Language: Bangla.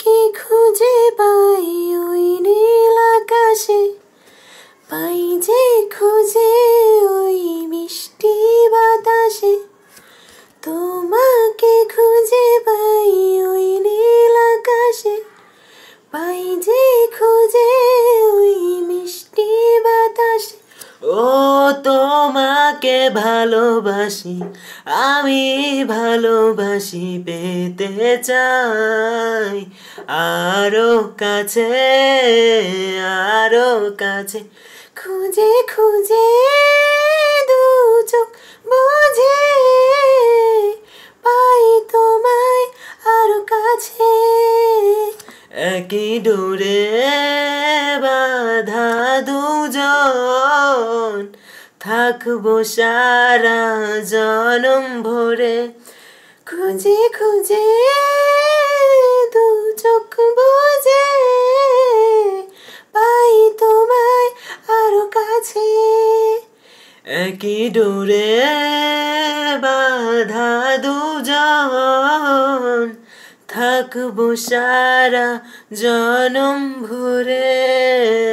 তোমাকে খুঁজে পাই ওই নীল আকাশে, পাই যে খুঁজে ওই মিষ্টি বাতাসে। তোমাকে খুঁজে পাই ওই নীল আকাশে, পাই যে খুঁজে ওই মিষ্টি বাতাসে। ও তোমাকে ভালোবাসি, আমি ভালোবাসি পেতে চাই আরো কাছে, আরো কাছে। খুঁজে খুঁজে দু চোখ বুঝে পাই তোমায় আরো কাছে। একই ডোরে বাঁধা দুজন, থাকবো সারা জনম ভরে। খুঁজে খুঁজে দু চোখ বুঝে পাই তোমায় আরো কাছে। একই ডোরে বাঁধা দুজন, থাকবো সারা জনম ভরে।